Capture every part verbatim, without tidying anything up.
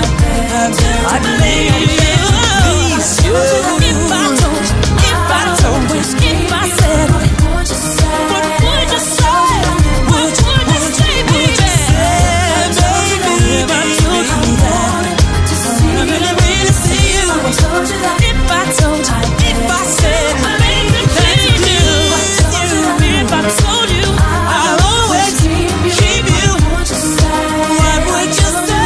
I believe you. If I told you, if I told you, if I said, what would you say? What would you say? What would you say, baby? If I told you that, I really, really see you. If I told you, if I said, I really please you. If I told you, I'll always keep you. What would you say?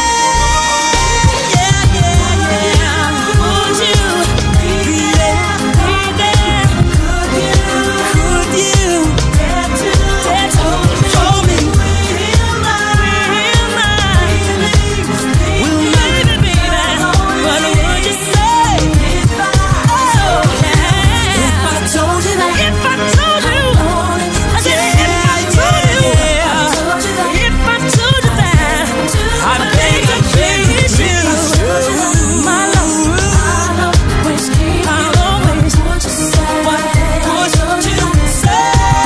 Yeah, yeah, yeah. Would you be there, be there? Could you, could you dare to, dare to hold me? Will my feelings, will maybe be there? What would you say? Oh, yeah. If I told you that, if I told you, I said if I told you, if I told you that, I'd beg to please you. My love, I'll always keep you. I'll always, what would you say? What would you say?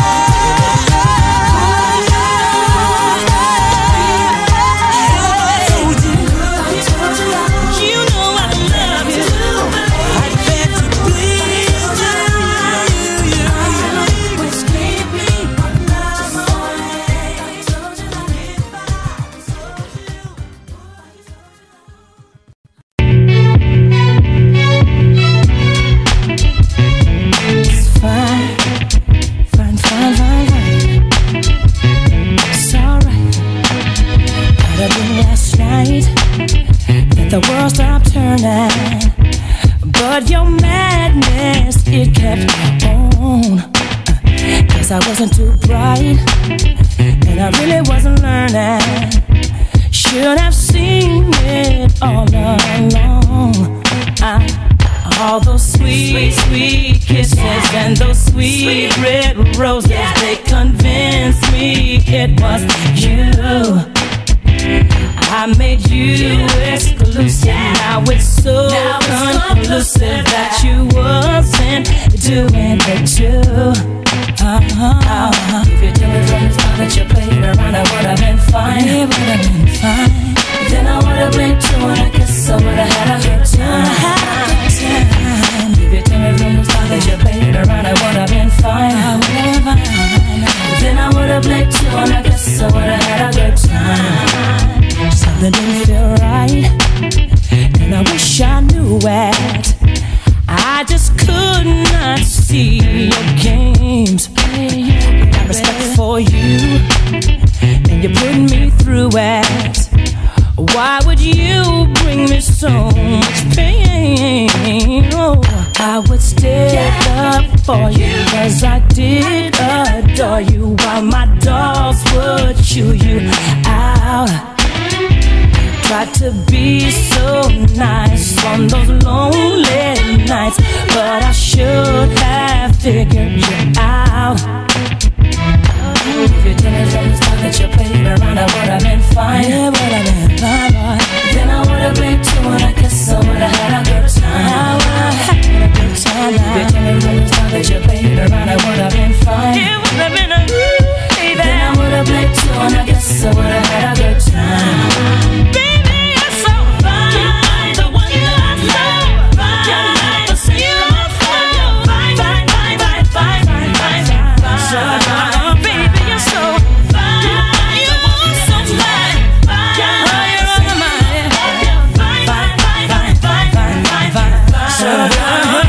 You know I love you. I beg to please you. I'll always keep me on my way. I told you that if I told you. It's fine, fine, fine, fine, fine. It's alright. Might have been last night that the world stopped turning, but your madness, it kept on. Uh, Guess I wasn't too bright, and I really wasn't learning. Should have seen it all along. I, all those sweet, sweet kisses and those sweet red roses, they convinced me it was you. I made you exclusive. Now it's so conclusive that you wasn't doing it too. Uh-huh. If you tell me from the start that you played around, I would have been fine. It would have been fine. Then I would have blinked too, and I guess I would have had a good time. If you tell me from the start that you played around, I would have been fine. I would have been fine. Then I would have blinked too, and I guess I would have had a good time. Something didn't feel right, and I wish I knew it. I just could not see your games. I got respect for you, and you put me through it. Why would you bring me so much pain? Oh, I would stand up for you, cause I did adore you, while my dogs would chew you out. Tried to be so nice on those lonely nights, but I should have figured you out. If you tell me from the start that you played around, I would have been fine. Yeah, would have been fine, boy. Then I would have blinked too, and I guess I would have had a good time. I would have had a good time. If you tell me from the start that you played around, I would have been fine. It would have been a good day. Then I would have blinked too, and I guess I would have had a good time. Baby, you're so fine. You're the one that I love. You're the same. You're fine, fine, fine, fine, fine, fine, fine, fine. So fine. Baby, you're so fine. You're so fine. Oh, you're on my mind. Fine, fine, fine, fine, fine, fine, fine. So fine.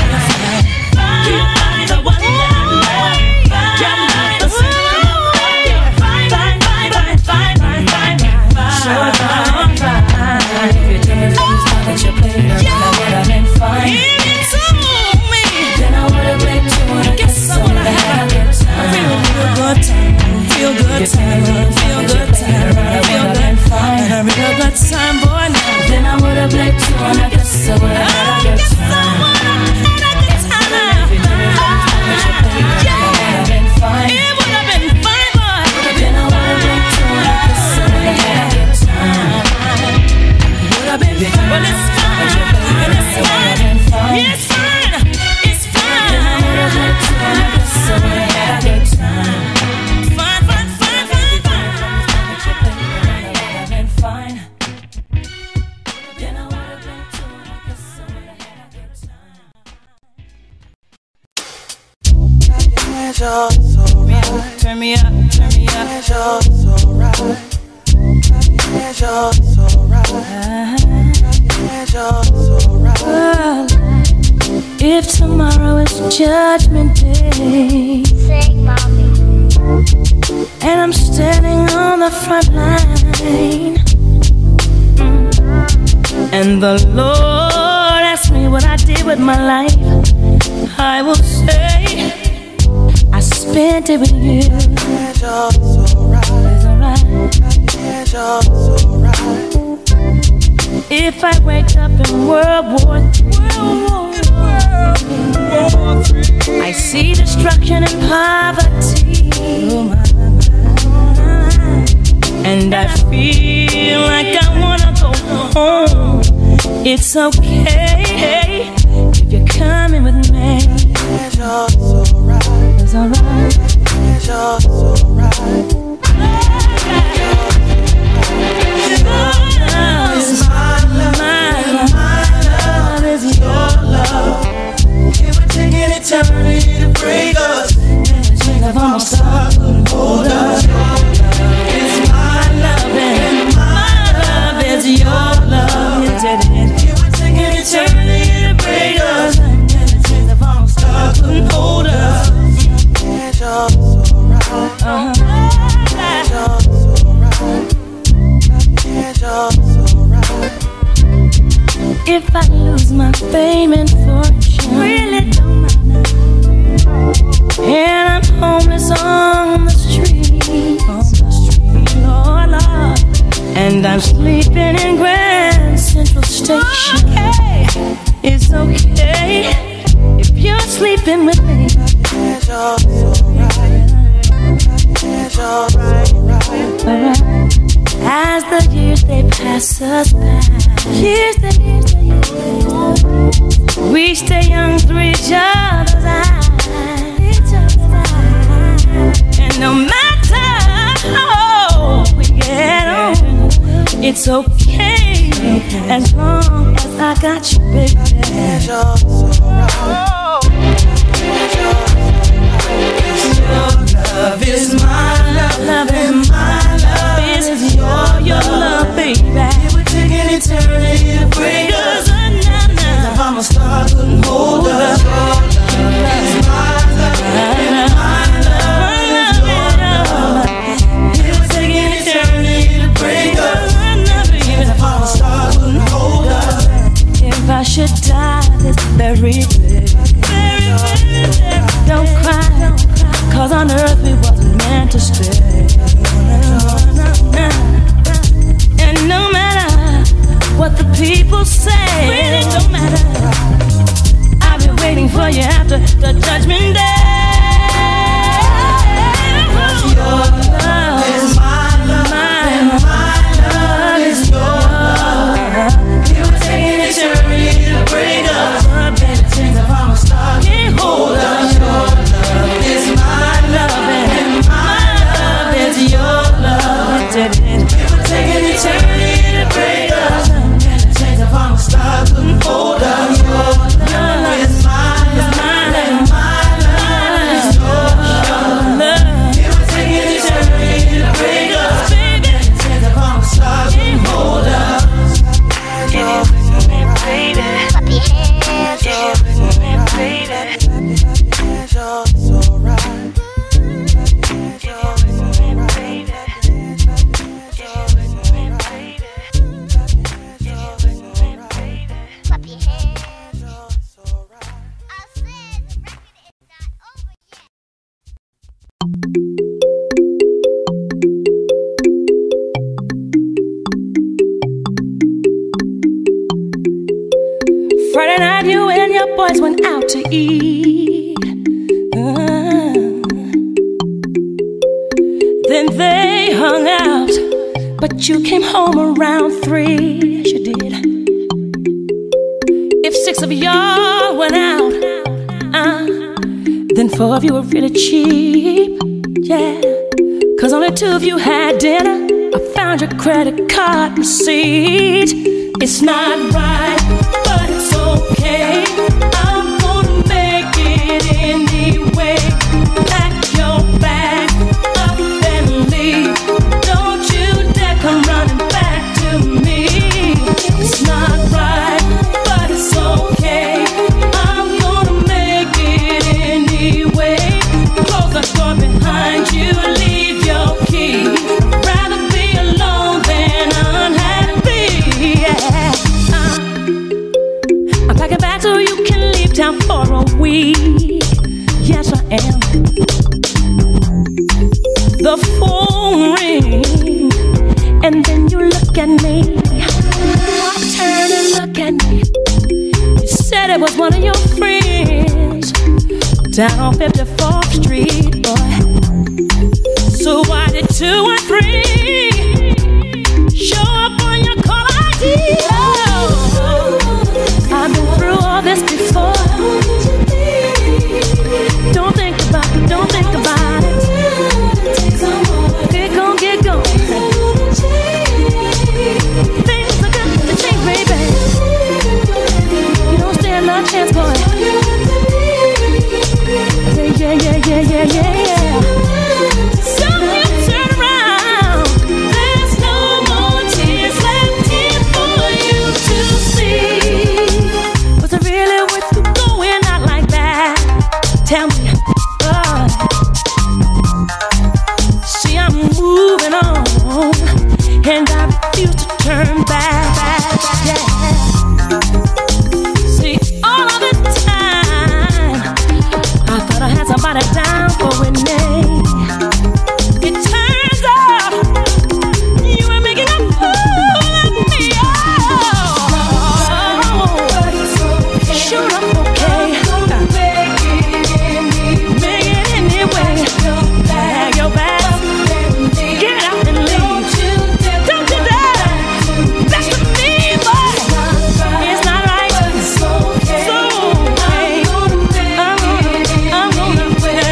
You're the one that I love. You're the same. Fine, fine, fine, fine, fine, fine, fine. So fine. If you tell me from the start that you played around, I would have been fine. If you told me, then I would have blinked too, and I guess I would have had a good time. Feel good time, feel good time, feel good time, feel good fine. And a real good time, boy. Now then I would have blinked too, and I guess I would have had a good time. If you tell me from the start that you played around, I would have been fine. It would have been fine, boy. Then I would have blinked too, and I guess I would have had a good time. Would have been fine, but it's fine, and it's fine. It's fine, it's fine. Then I would have blinked too, and I guess I would have had a good time. Fine, fine, fine, fine, fine. Would have been fine. Turn me up, turn me up. If tomorrow is Judgment Day, Sing, mommy. and I'm standing on the front line, mm, and the Lord asks me what I did with my life, I will say I spent it with you. It's alright. If I wake up in World War Three, I see destruction and poverty, and I feel like I wanna go home. It's okay if you're coming with me. It's alright. It's alright. Eternity to break us, and the chains of our stars couldn't hold us. It's my love, and my love is your love. It would take an eternity to break us, and the chains of our stars couldn't hold us. If I lose my fame and fortune, really don't matter, and I'm homeless on the street, on the street, Lord, Lord, and I'm sleeping in Grand Central Station, okay. It's okay if you're sleeping with me. Alright. As the years they pass us by, years they years they years, we stay young through each other's eyes, each other's eyes. And no matter how old we get on, it's okay as long as I got you, baby. Your love is my love, love and my love is your, your love, baby. It would take an eternity to break us. If I'm a star, couldn't hold us. Your love is my love, and my love is your love. It would take an eternity to break us. If I'm a star, couldn't hold us. If I should die this very day, don't cry, cause on earth we wasn't meant to stay. And no matter what the people say, really don't matter, I'll be waiting for you after the Judgment Day. Your love is my love, and my love is your love. It would take an eternity to break us. Chains of our stars can't hold us. Your love is my love, and my love is your love. It would take an eternity to break us, and the chains of our stars couldn't hold us. Your love is my love, and my love is your love. It would take an eternity to break us, and the chains of our stars couldn't hold us. Baby, clap your hands, baby. Clap your hands. I said the record is not over yet. Friday night you and your boys went out to eat. Uh, then they hung out, but you came home around three. Yes, you did. If six of y'all went out, uh, then four of you were really cheap. Yeah, cause only two of you had dinner. I found your credit card receipt. It's not right, but it's okay. I'm gonna make it anyway. Back weak. Yes, I am. The phone rings, and then you look at me. I turn and look at me. You said it was one of your friends down on fifty-fourth Street, boy. So why did two and three show up on your call I D? Oh, I've been through all this before. Don't think about it, don't think about it. Get gone, get gone. Things are gonna change, baby. You don't stand no chance, boy. Yeah, yeah, yeah, yeah, yeah, yeah. So you turn around. There's no more tears left here for you to see. Was it really worth you going out like that? Tell me. Oh. See, I'm moving on, and I refuse to turn back. Yeah. See, all of the time I thought I had somebody down for Renee. It turns out you were making a fool of me. Oh, shoot up, okay. Make it anyway. Bag your bag, get out and leave. Don't you dare mess with me, boy. It's not right. So okay. I'm gonna, I'm gonna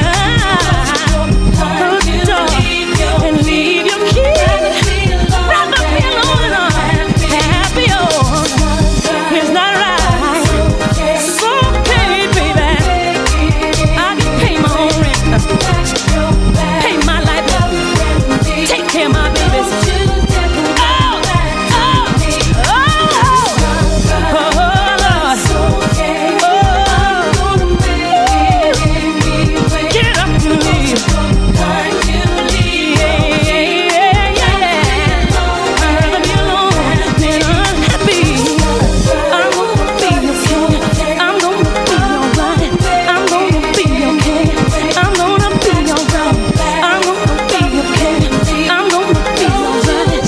close the door and leave your key. Rather be alone and unhappy. Oh, it's not right. It's okay, baby. I can pay my own rent, pay my light bill, take care of my babies. Oh, oh, oh, oh, Lord. Oh, get up and leave. Yeah, yeah, yeah. I'd rather be alone than unhappy. I'm gonna be okay. I'm gonna be alright. I'm gonna be okay. I'm gonna be alright. I'm gonna be okay. I'm gonna be alright.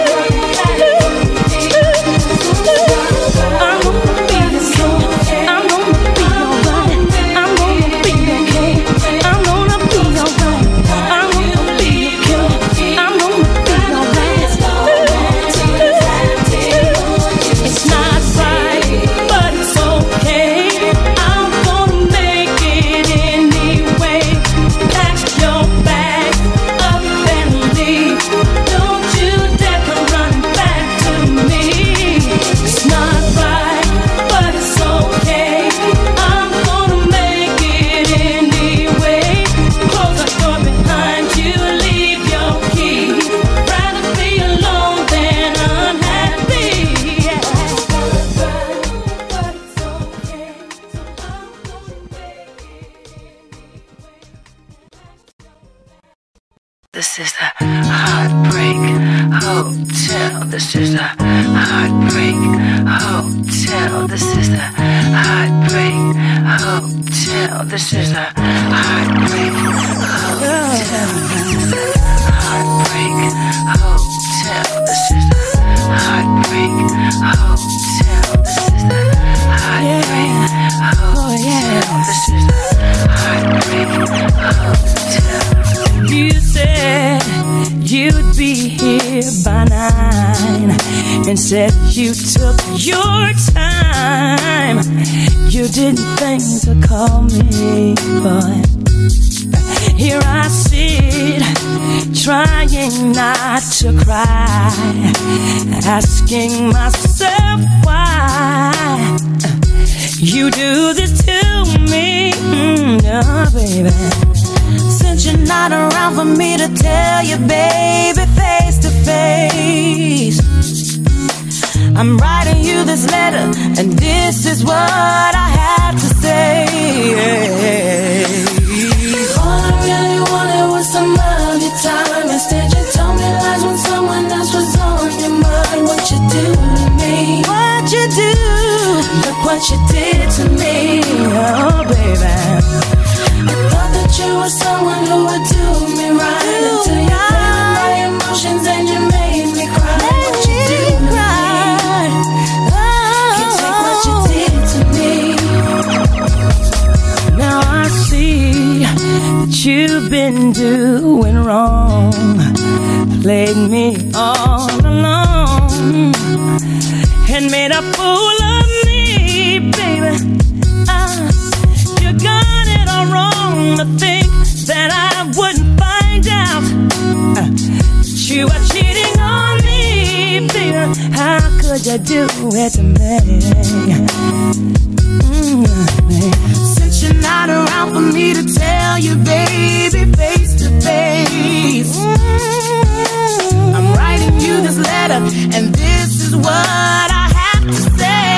I'm gonna be okay. I'm gonna be alright. I'm gonna be okay. I'm gonna be alright. I'm gonna be okay. I'm gonna be alright. It's not right, but it's okay. I'm gonna make it anyway. Pack your bag up and leave. Don't you dare come running back to me. It's not right, but it's okay. I'm gonna make it anyway. Close the door behind you, leave your key. Rather be alone than unhappy. Yeah. But it's okay. So I'm gonna make it anyway. This is the Heartbreak Hotel. This is the Heartbreak Hotel. This is the Heartbreak Hotel. This is the Heartbreak Hotel. Heartbreak Hotel. This is the Heartbreak Hotel. This is the Heartbreak Hotel. This is the Heartbreak Hotel. You said you'd be here by nine, and said you took your time. You didn't think to call me, but here I sit, trying not to cry, asking myself why you do this to me. Mm, oh, baby. Since you're not around for me to tell you, baby, face to face, I'm writing you this letter, and this is what I have to say. All I really wanted was some of your time. Instead you told me lies when someone else was on your mind. What you do to me? What you do? Look what you did to me, oh baby. I thought that you were someone who would do me right until you played with my emotions and you made me cry. What you do to me? Can't take what you did to me. Now I see that you've been doing wrong, played me all along, and made a fool of me, baby. Uh, you got it all wrong to think that I wouldn't find out uh, that you were cheating on me, baby. How could you do it to me? Mm, since you're not around for me to tell you, baby, face to face, mm, I'm writing you this letter, and this is what I have to say.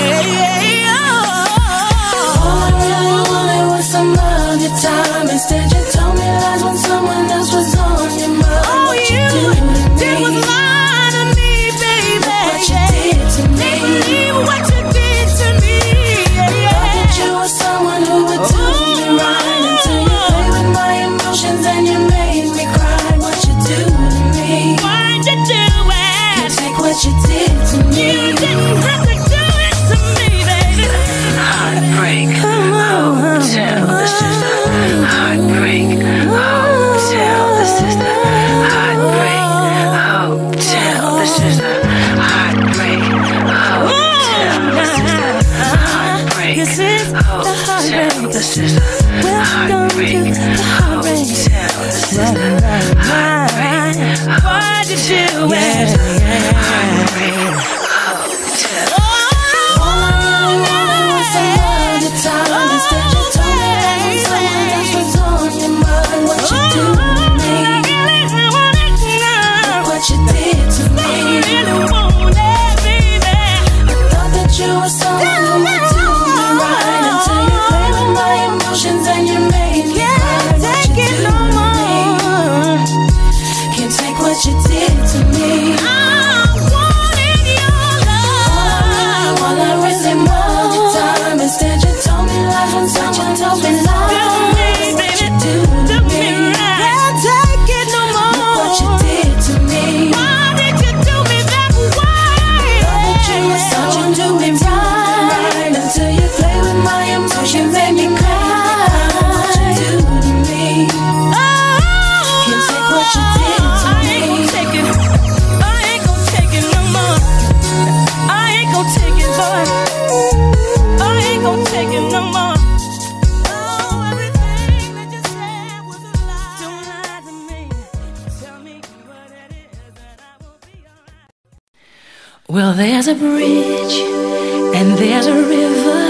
Oh, all I really wanted was some of your time. Instead, you told me lies when someone else was on your mind. Oh, what you, you did was lie to me, baby. Look what you did to me. Believe what you did to me. Yeah, yeah. Thought that you were someone who would do me right until you played with my emotions and you made me cry. What you do to me? Why'd you do it? Can't take what you did to me. You didn't have to do it to me, baby. Heartbreak Hotel. This is the Heartbreak Hotel. This is the Heartbreak Hotel. This is the Heartbreak Hotel. This is the Heartbreak Hotel. This is the Heartbreak Hotel. This is the Heartbreak Hotel. Why'd you do it? Heartbreak Hotel. All I really wanted was some of your time. Instead, you told me that when someone else was on your mind. What you do to me? Look what you did to me. I thought that you were someone who would do me right until you played with my emotions and you made me cry. What you do to me? Can't take what you did to me. I wanted your love. All I really wanted your time. Instead, you told me lies when someone told me lies. What you do to me? Can't take it no more. Look what you did to me. Why did you do me that way? Thought that you were someone who would do me right until you play with my emotions and you cry. What you do to me? Can't take what you did to me. I ain't gonna take it. I ain't gonna take it no more. I ain't gonna take it, boy. I ain't gonna take it no more. Oh, everything that you said was a lie. Don't lie to me. Tell me what it is, and I will be alright. Well, there's a bridge and there's a river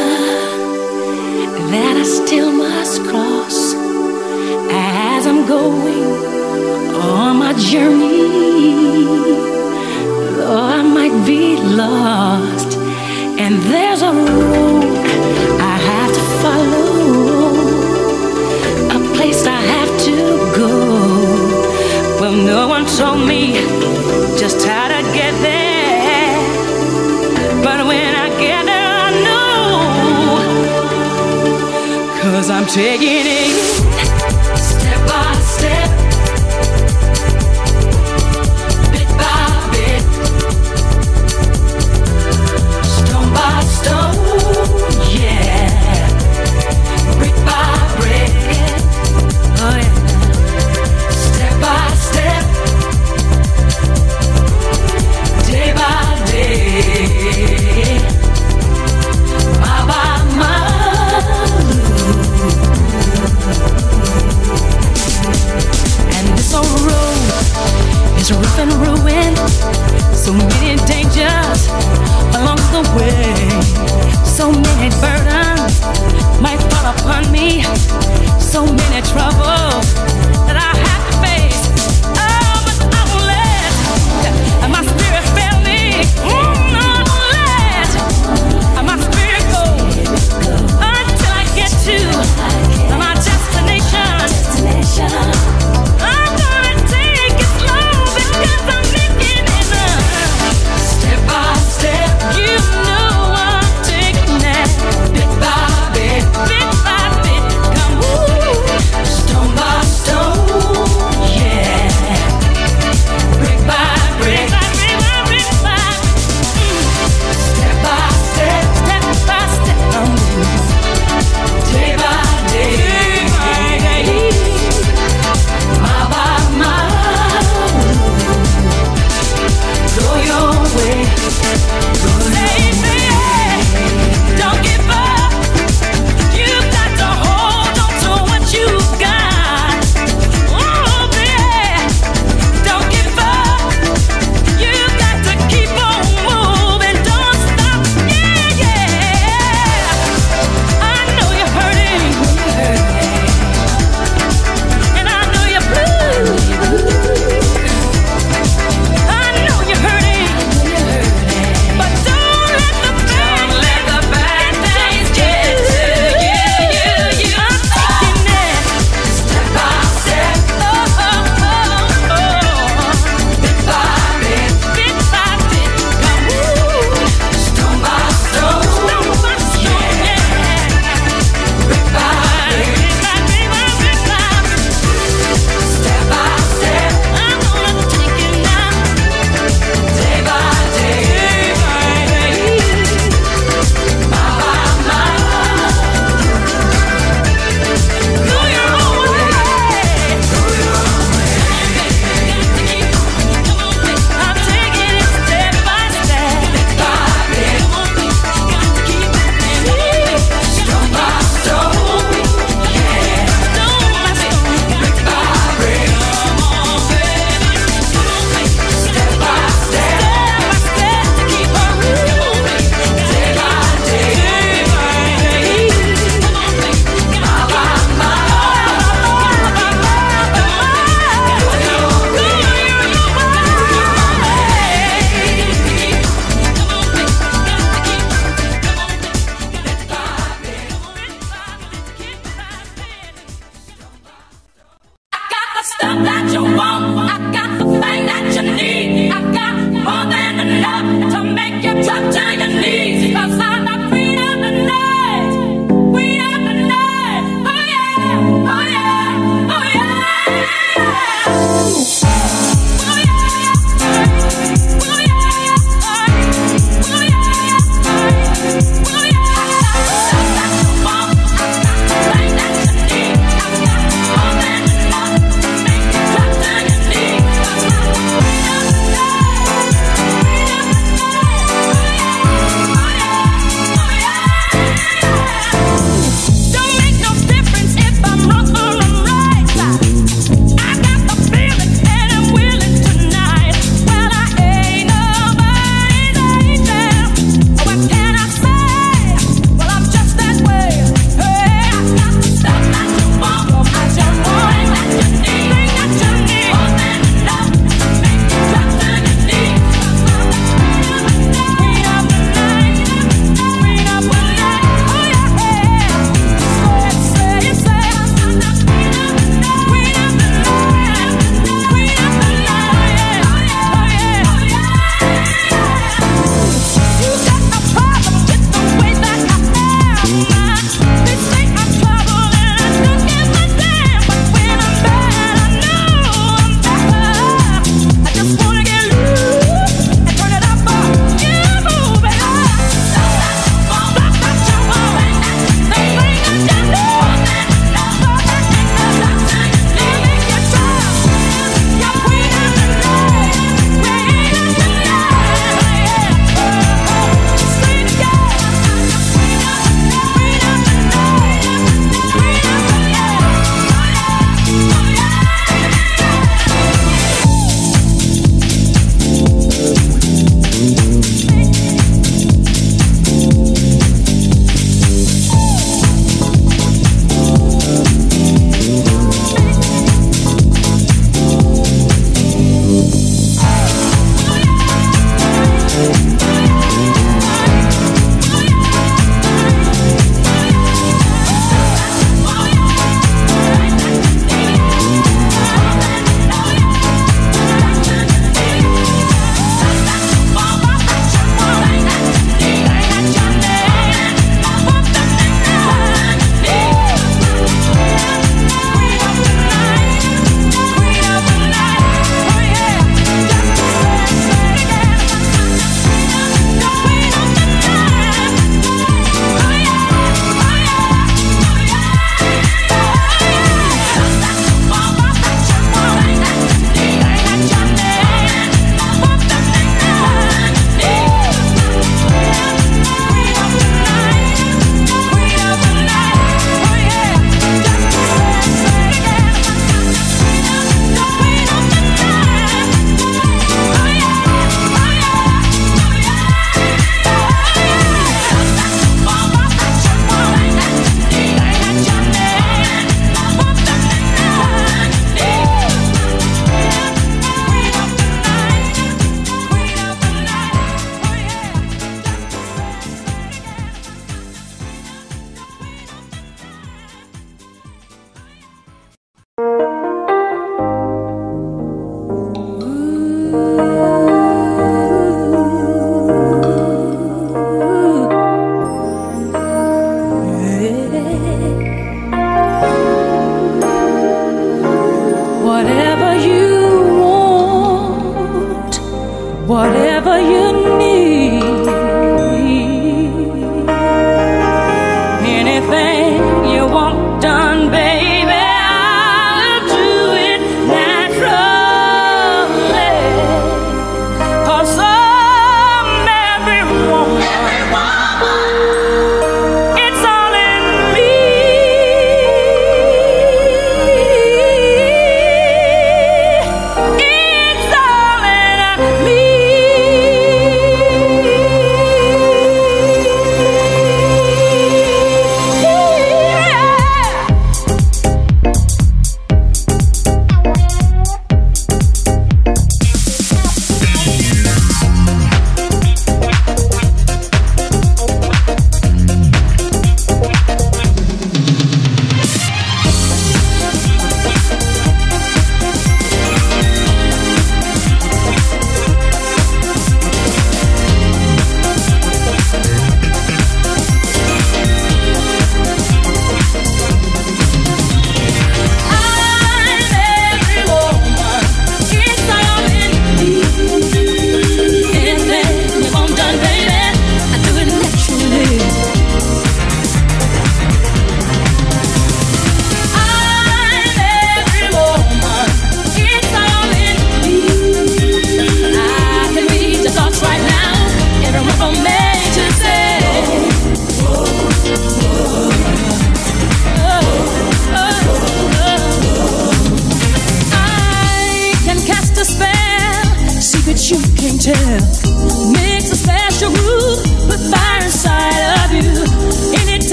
that I still must cross as I'm going on my journey. Though I might be lost, and there's a road I have to follow, a place I have to go. Well, no one told me just how to get there, but when I get there I know, 'cause I'm taking it step by step, bit by bit, stone by stone, yeah, brick by brick, oh yeah, step by step, day by day, mile by mile. And this old road is rough and ruined, so many dangers along the way, so many burdens might fall upon me, so many troubles that I have to face. Oh, but I won't let my spirit fail me. Mm, I won't let my spirit go until I get to my destination. I'm gonna take it slow because I'm making it up. Step by step, you know I'm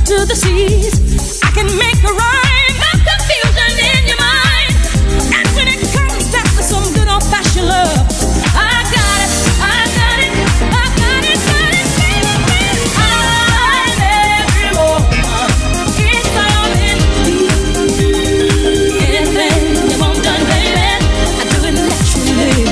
to the seas. I can make a rhyme, no confusion in your mind. And when it comes down to some good old-fashioned love, I got it, I got it, I got it, got it, baby, baby. I'm every woman, it's all in me. Anything you want done, baby, I do it naturally.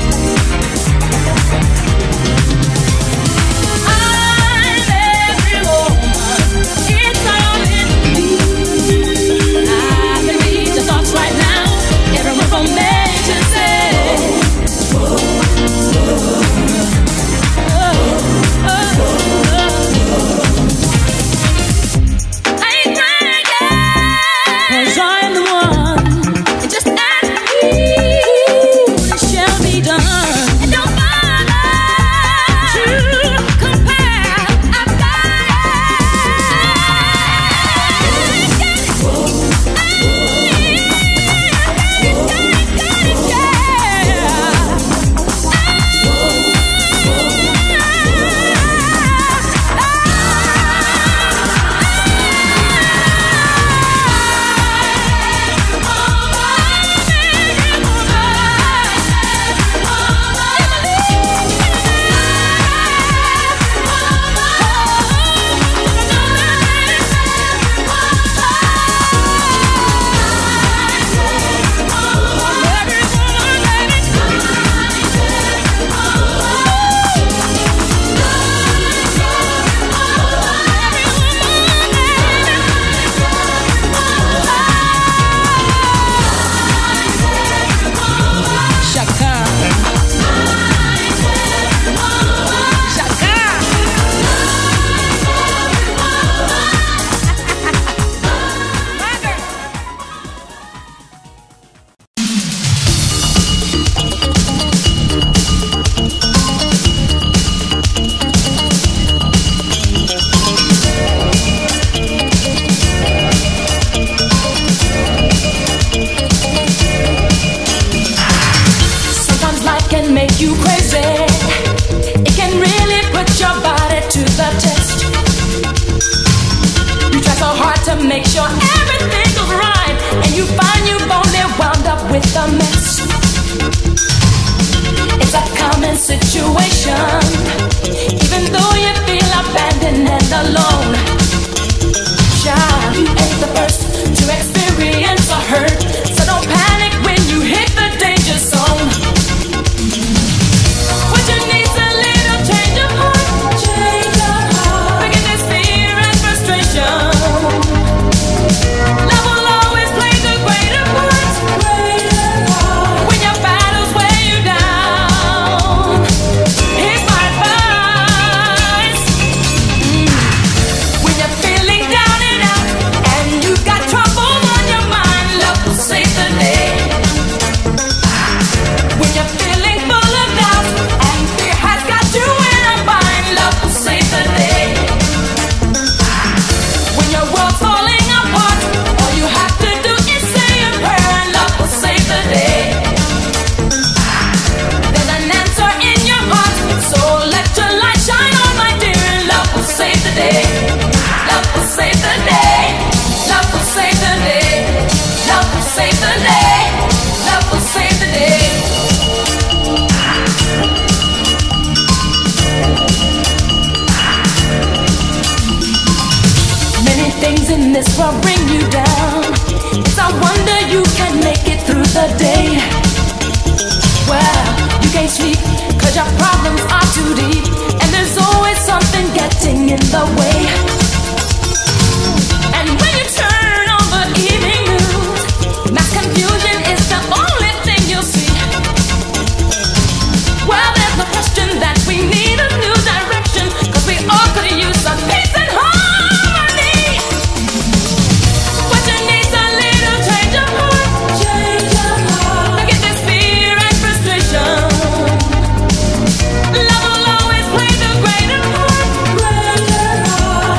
Make sure everything goes right, and you find you've only wound up with a mess. It's a common situation, even though you feel abandoned and alone. Child, you ain't the first to experience a hurt, so don't panic when you hit the danger zone. What you need's a little change of heart, change of heart. Forget this fear and frustration. Love will always play the greater part. When your battles weigh you down, here's my advice. Mm. When you're feeling down and out, and you've got trouble on your mind, love will save the day. When you're feeling full of doubt, and fear has got you in a bind, love will save the day. When your world's falling apart, all you have to do is say a prayer and love will save the day. There's an answer in your heart, so let your light shine on, my dear, and love will save the day. Love will save the day. Love will save the day. Love will save the day. Love will save the day. Many things in this world bring you down. It's a wonder you can make it through the day. Well, you can't sleep cause your problems are too deep, and there's always something getting in the way. And when you turn on the evening news, mass confusion is the only thing you'll see. Well, there's no question that we need a new direction, cause we all could use some peace and harmony. What you need's a little change of heart, change of heart. Forget this fear and frustration. Love will always play the greater part, greater part.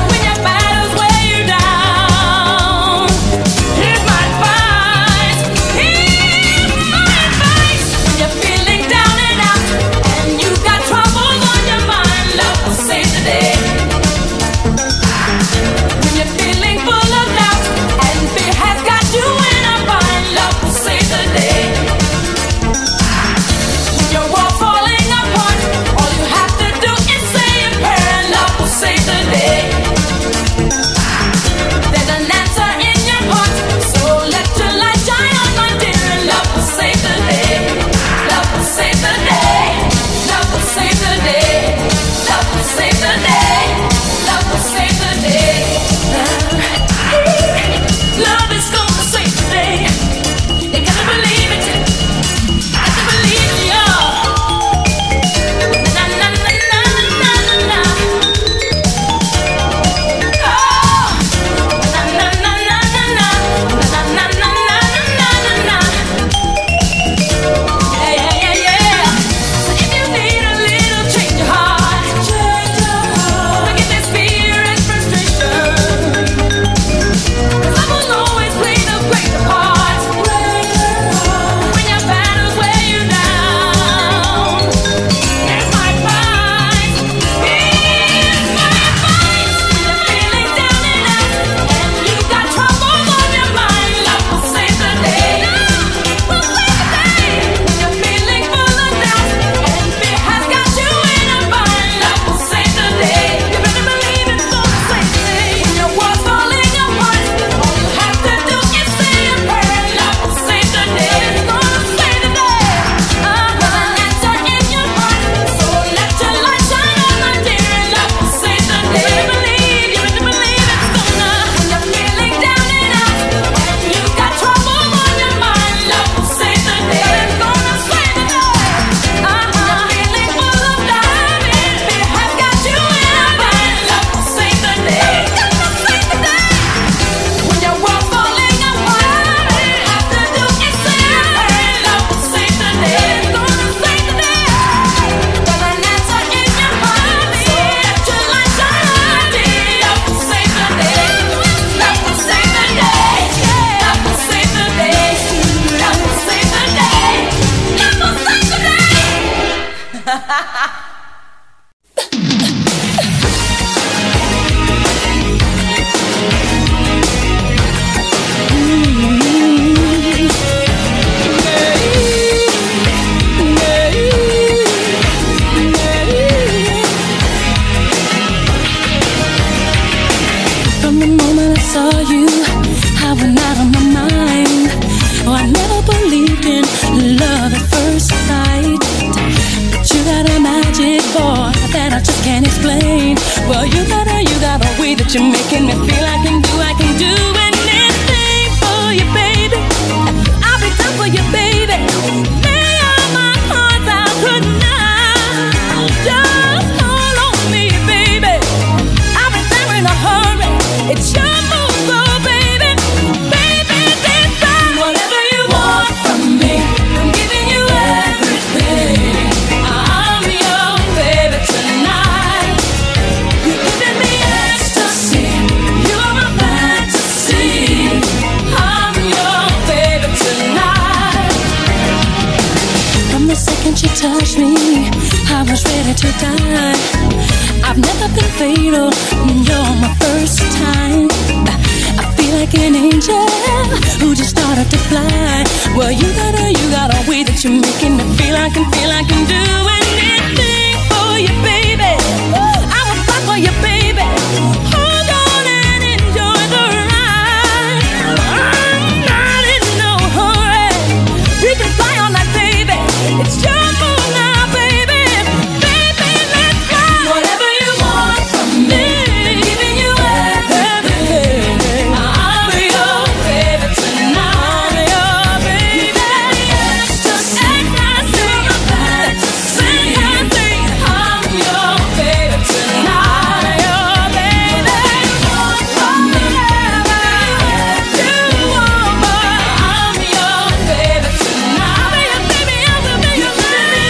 From the moment I saw you, I went out of my mind. Oh, I never believed in love at first sight, but you got a magic, boy, that I just can't explain. Well, you got a, you got a way that you're making me feel I can do, I can do anything for you, baby. I'll be down for you, baby. Lay all my cards out tonight. Just hold on me, baby. I'll be there in a hurry. It's your move, so baby. Baby, this time, whatever you want from me, I'm giving you everything. I'm your baby tonight. You're giving me ecstasy. You're my fantasy. I'm your baby tonight. From the second you touched me, I was ready to die. I've never been fatal, you're my first time. I feel like an angel who just started to fly. Well, you got a, you got a way that you're making me feel I can feel I can do anything for you, baby. I will fight for you, baby. Hold on and enjoy the ride. I'm not in no hurry. We can fly on that, baby. It's your move now, baby. Baby, let's fly. Whatever you want from me, I'm giving you everything. I'm your baby tonight. I'm your baby. Ecstasy, ecstasy, fantasy. I'm your baby tonight. I'm your baby. From whatever you want, but I'm your baby tonight. I'm your baby. I'm your baby. You're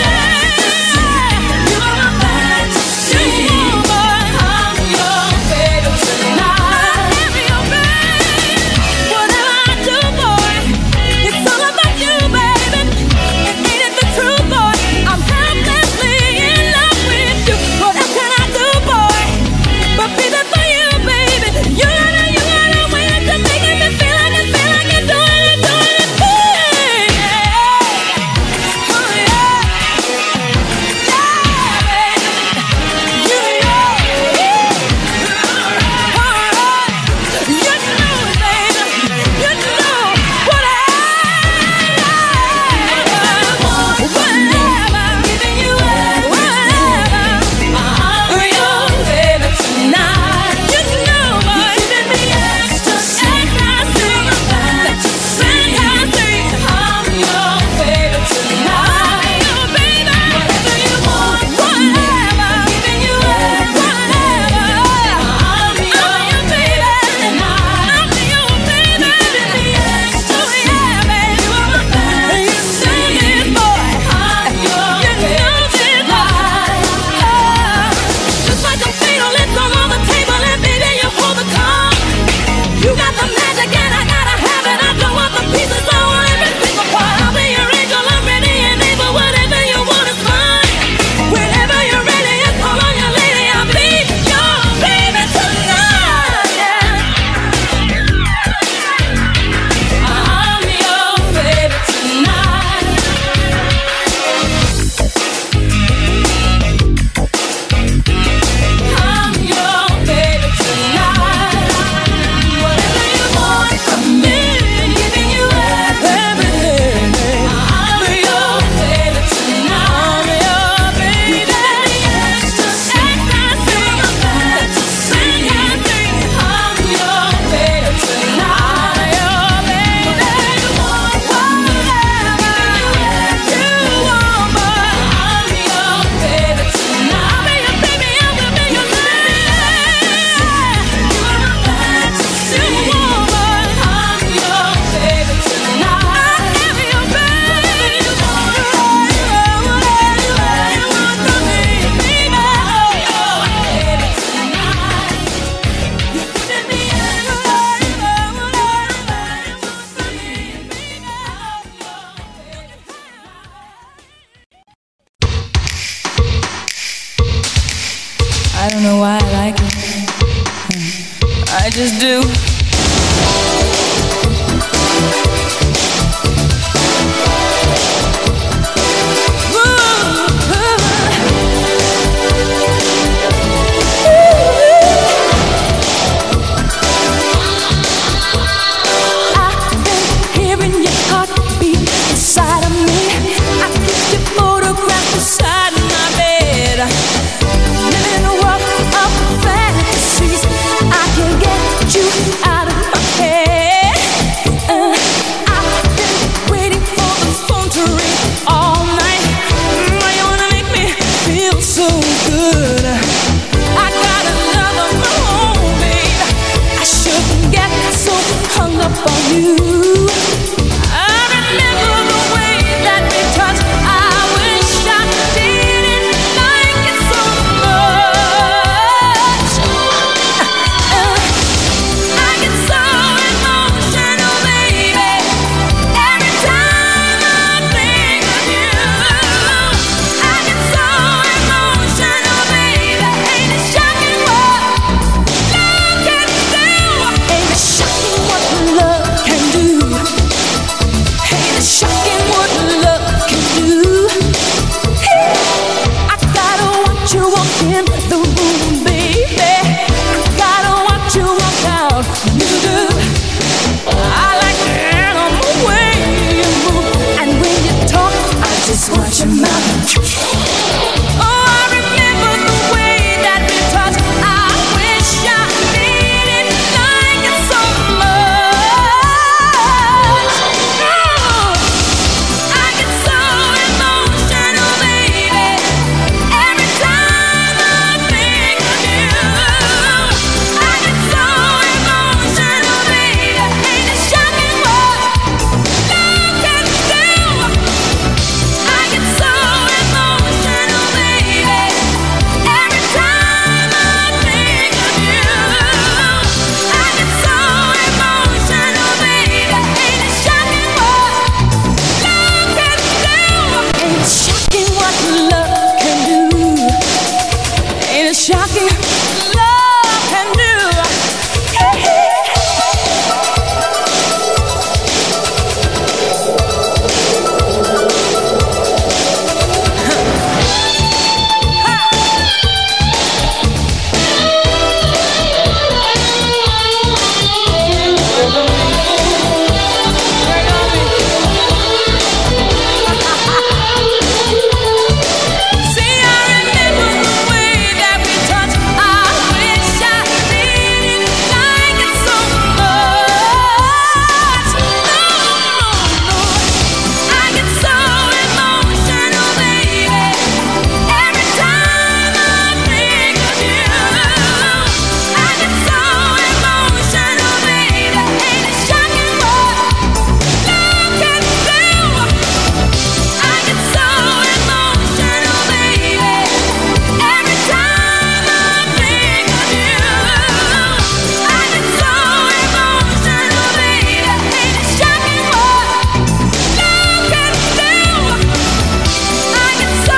my fantasy. But I'm your baby tonight. I'm your baby. Whatever I do, boy, it's all about you, baby. It ain't it the truth, boy? I'm helplessly in love with you. What else can I do, boy, but be there for you, baby? You gotta, you gotta wait to make me feel like I feel like I do it, do it, baby. Oh yeah, yeah, baby. You know, alright. You know, baby. You know what I want. Whatever, giving you whatever. I'm your baby tonight. You know, boy, giving me ecstasy, ecstasy, fantasy. I'm your baby tonight. Your baby, whatever you want, whatever, giving you whatever. I'm your baby tonight. I'm your baby. Giving me ecstasy, yeah, baby. You are my fantasy, boy. I'm your baby tonight. Just like a fatal, it's all on the table, and baby, you hold the card. You got the magic, and I gotta have it. I don't want the pieces, I want every single part. I'll be your angel, I'm ready and able. Whatever you want is mine. Whenever you're ready, it's call on your lady. I'll be your baby tonight. Yeah. I'm your baby tonight. I'm your baby tonight. Whatever you want from me, I'm giving you everything. I'm your baby tonight. I'm your baby. Ecstasy, ecstasy, fantasy. I'm your baby tonight. I'm your baby. Whatever you want, but I'm your baby tonight. I'll be your baby. I'm your baby. You're my fantasy, but I'm your baby tonight. I'm your baby. Whatever you want from me, baby. I'm your baby tonight. You're giving me everything. Whatever you want from me, baby. I'm your baby tonight. I don't know why I like it. I just do. Ooh, ooh. your mouth. Oh, I remember the way that we touched. I wish I didn't like it so much. Oh, I get so emotional, baby, every time I think of you. I get so emotional, baby, ain't it shocking what love can do? I get so emotional, baby, every time I think of you. I get so emotional, baby, ain't it shocking what love can do? Ain't it shocking what love can do? Ain't it shocking love can do? See, I remember the way that we touched. I wish I didn't like it so much. No, no, I get so emotional, baby, every time I think of you. I get so emotional, baby, ain't it shocking what love can do? I get so emotional, baby, every time I think of you. I get so emotional, baby, ain't it shocking what love can do? I get so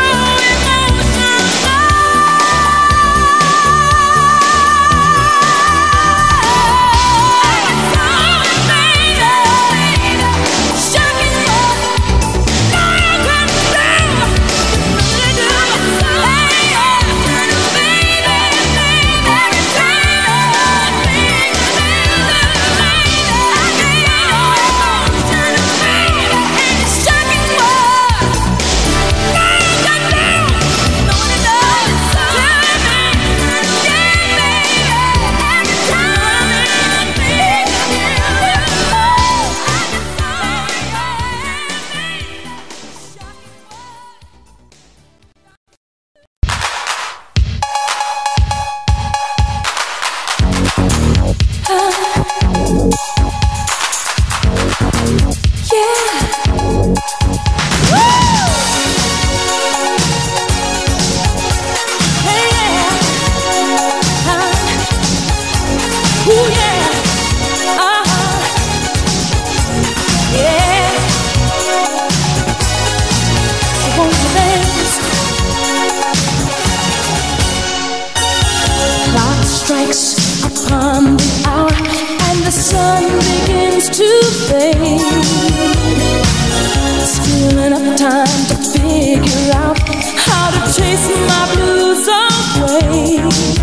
strikes upon the hour and the sun begins to fade. Still enough time to figure out how to chase my blues away.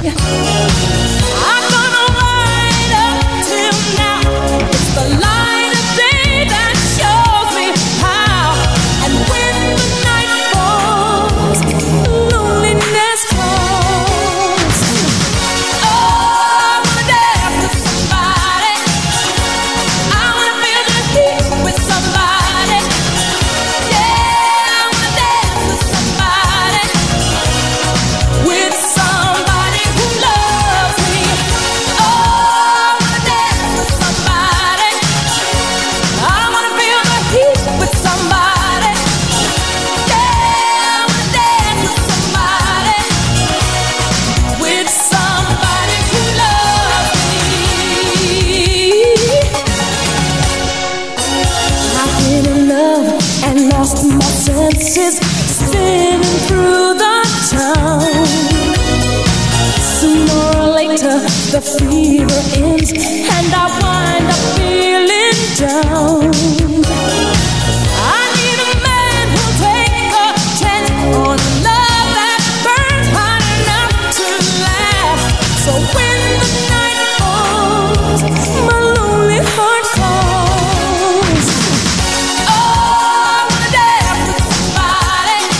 I'm gonna ride up till now. It's the light of day that shows me how. And when the night falls, loneliness calls. Oh, I wanna dance with somebody. I wanna feel the heat with somebody. Yeah, I wanna dance with somebody. With somebody who loves me. Oh, I wanna dance with somebody. I wanna feel the heat with somebody. Yeah, I wanna dance with somebody. With somebody who loves me. I've been in love and lost my senses, spinning through the town. Sooner or later, the fever ends, and I wind up feeling down. I need a man who'll take a chance on a love that burns hot enough to last. So when the night falls, my lonely heart falls. Oh, I wanna dance with somebody.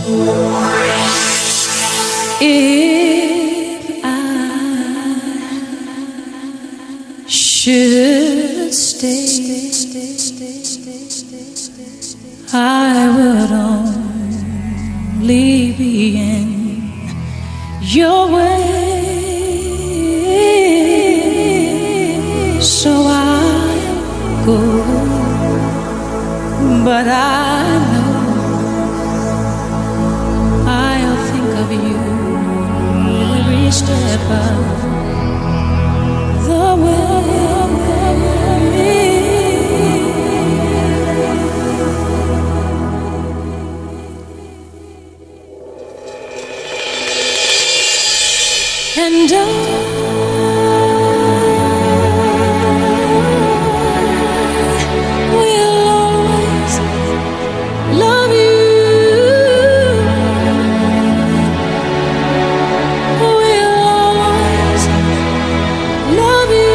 If I should stay, I would only be in your way. So I'll go, but I know I'll think of you every step of the way. And I will always love you. Will always love you.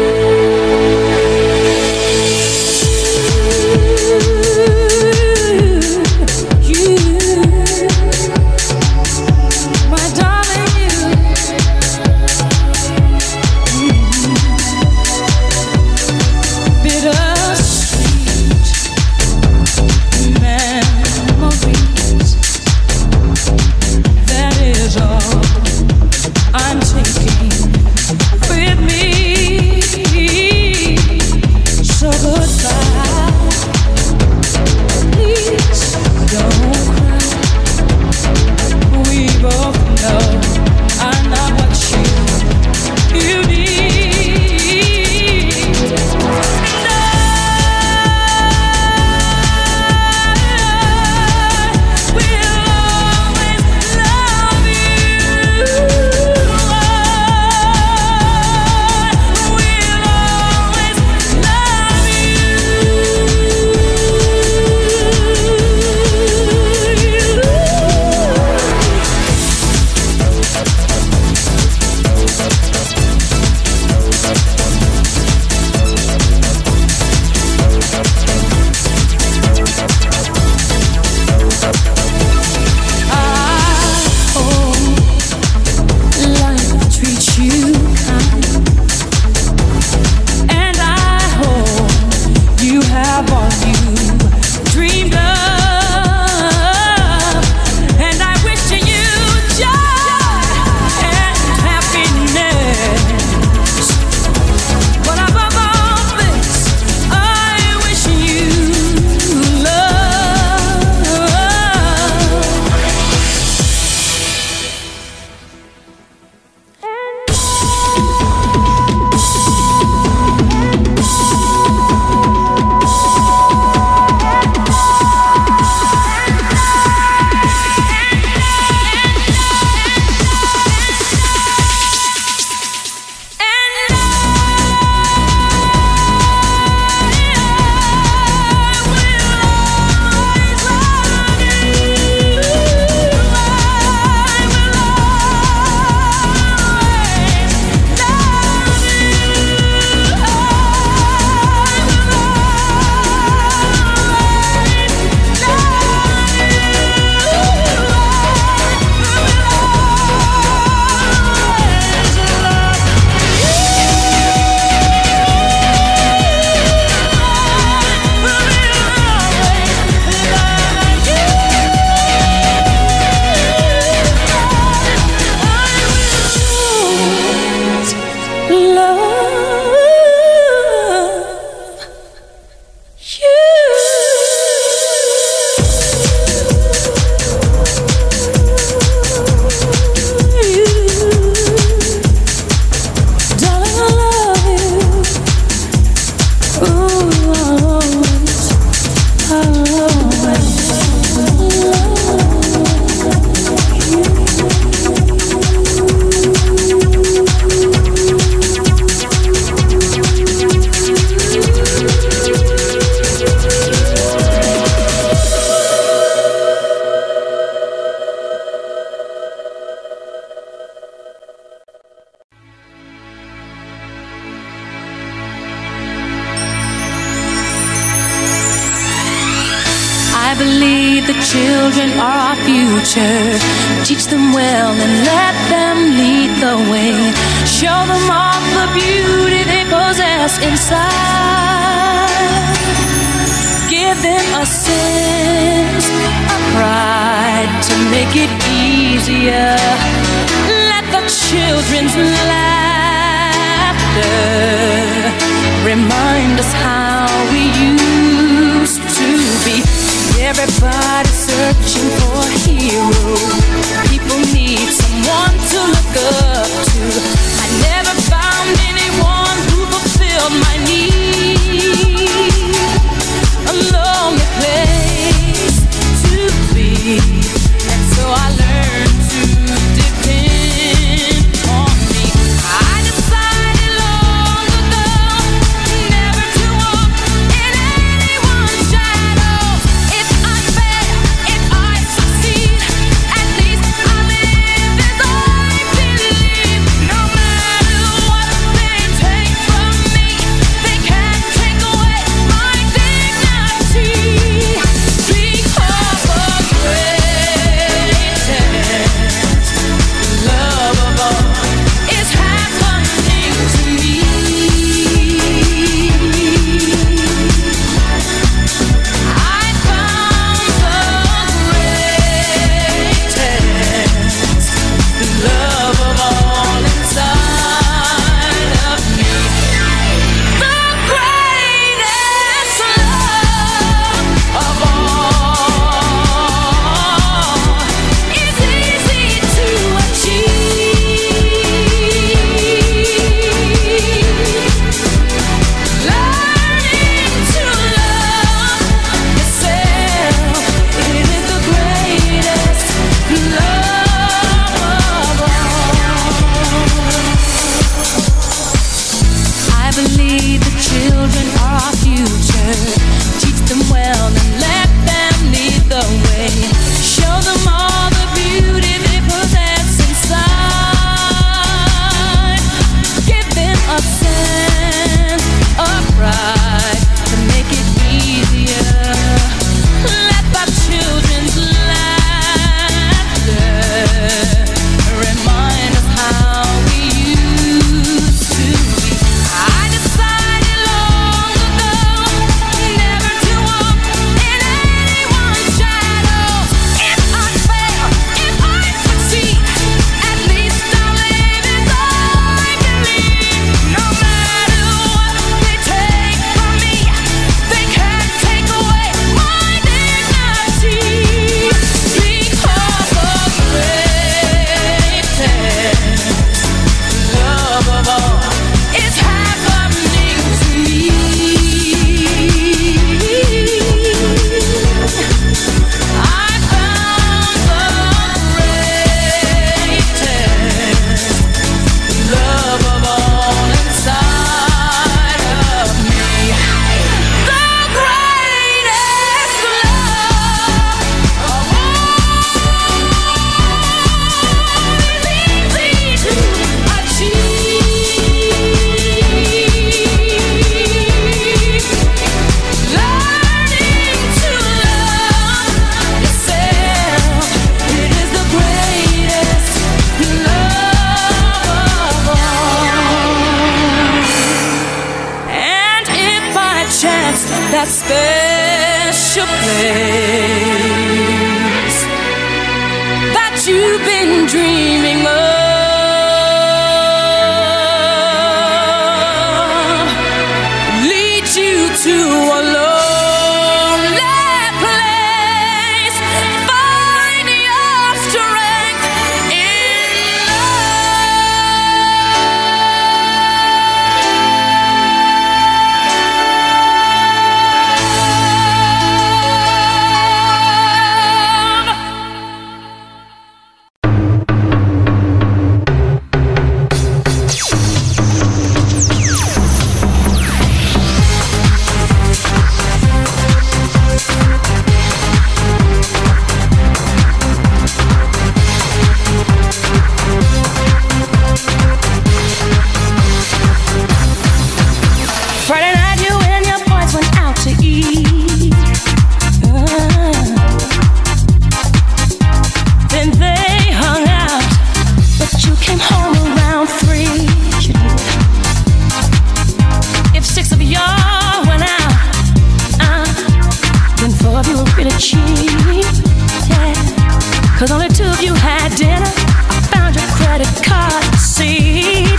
You, my darling, you. children are our future. Teach them well and let them lead the way. Show them all the beauty they possess inside. Give them a sense of pride to make it easier. Let the children's laughter remind us how we used to be. Everybody's searching for a hero. People need someone to look up to. I never found anyone who fulfilled my need. A lonely place to be, and so I learned to depend on me. I decided long ago never to walk in anyone's shadow. If I fail, if I succeed, at least I live as I believe. No matter what they take from me, they can't take away my dignity. Because the greatest love of all is happening to me. I found the greatest love of all inside of me. The greatest love of all is easy to achieve. Learning to love yourself, it is the greatest love of all. I believe the children are our future. Teach them well and let them lead the way. Show them all the beauty they possess inside. Give them a sense of pride to make it easier. Let the children's laughter remind us how we used to be. I decided long ago never to walk in anyone's shadow. If I fail, if I succeed, at least I'll live as I believe. No matter what they take from me, they can't take away my dignity. Because the greatest love of all is happening to me. I found the greatest love of all inside of me. The greatest love of all is easy to achieve. Learning to love yourself, it is the greatest love of all. And if by chance that special place that you've been dreaming of leads you to a lonely place, find your strength in love. 'cause only two of you had dinner. I found your credit card receipt.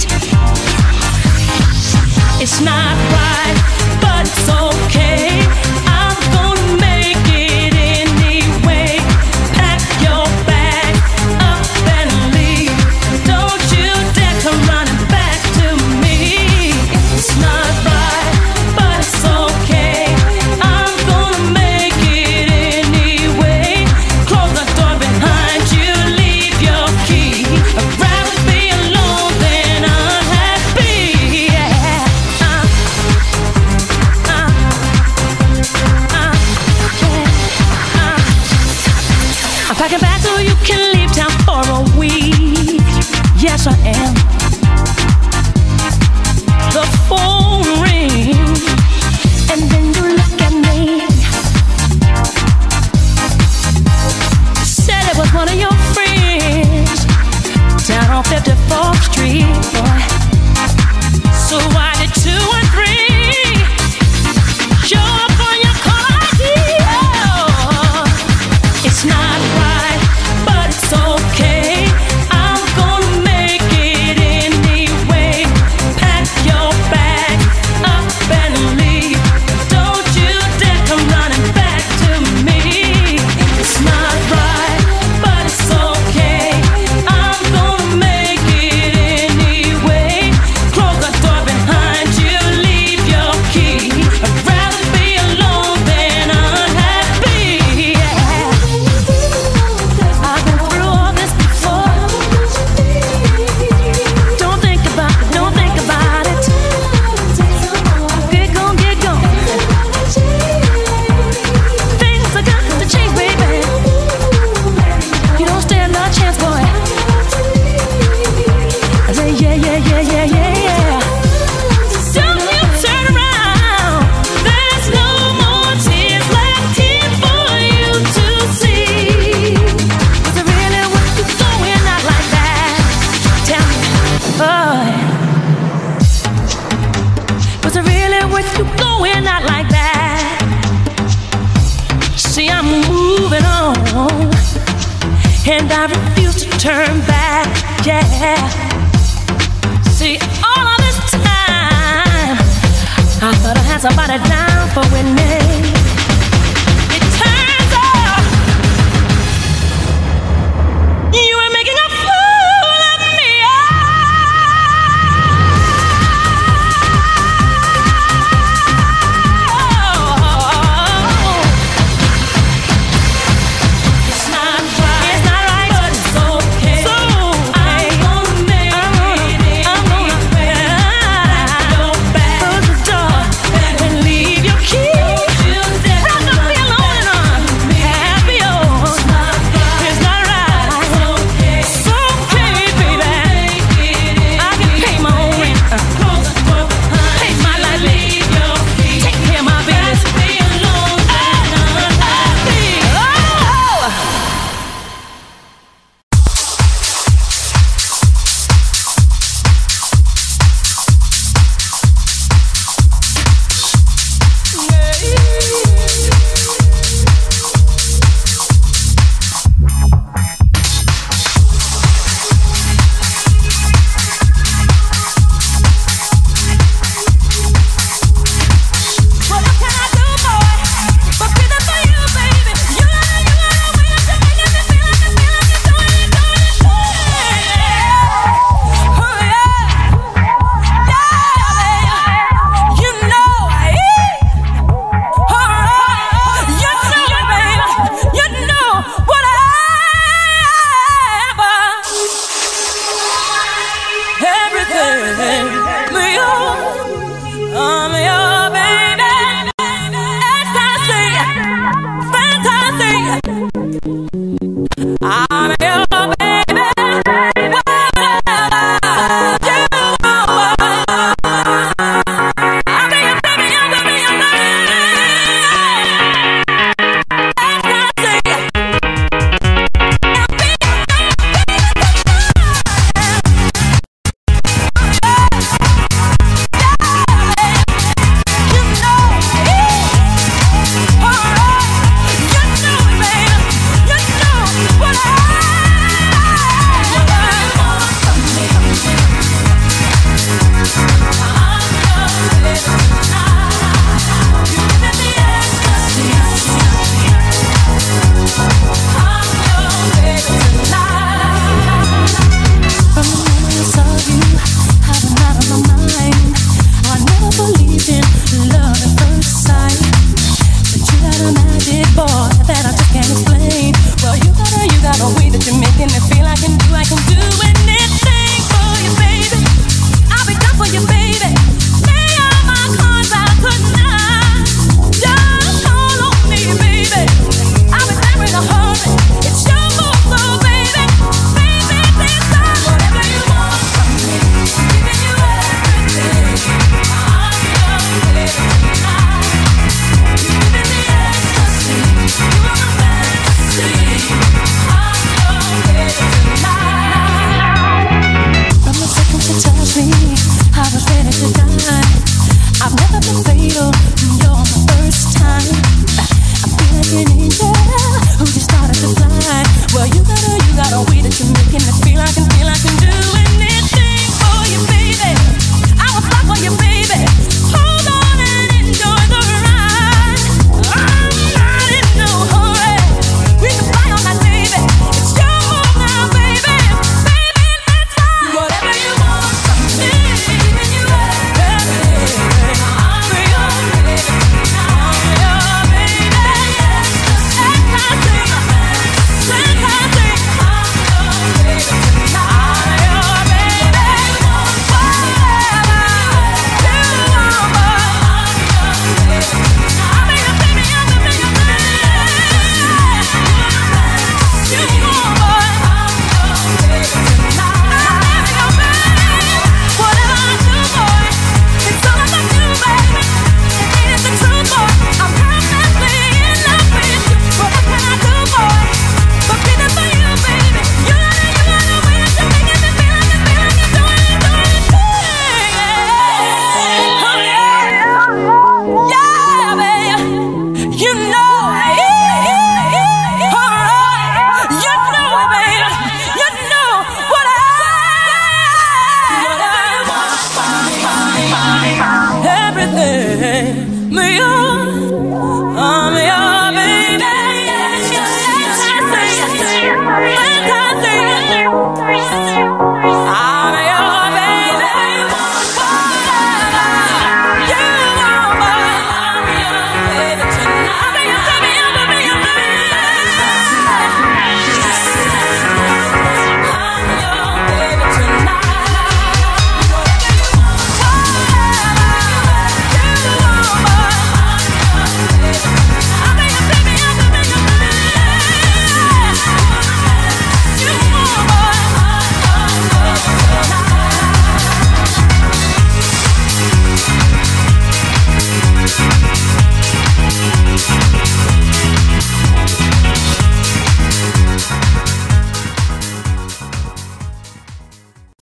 It's not right, but it's okay. I'm gonna make it anyway. Pack your bag up and leave. Don't you dare come running back to me. It's not right, but it's okay. I'm gonna make it anyway. Close the door behind you, leave your key. I'd rather be alone than unhappy. Yeah. Uh, uh, uh, yeah. Uh. I'm packing back so you can leave town for a week. Yes, I am. The phone rings, and then you look at me. Said it was one of your friends down on fifty-fourth Street, boy. So why did two and three show up on your call I D? Oh, it's not right, but it's okay. I'm gonna make it anyway. Pack your bag up and leave. Don't you dare come running back to me. It's not right, but it's okay. I'm gonna make it anyway. Close the door behind you, leave your key. I'd rather be alone than unhappy. Yeah. I've been through all this before. Don't think about it, don't think about it. Get gone, get gone. Things are got to change, baby. You don't stand a chance, boy. I say, yeah, yeah, yeah, yeah, yeah, yeah. Don't you turn around. There's no more tears left here for you to see. Was it really worth you going out like that? Tell me, boy. Was it really worth you going out like that? See, I'm moving on, and I refuse to turn back. Yeah. See, all of this time, I thought I had somebody down for with me.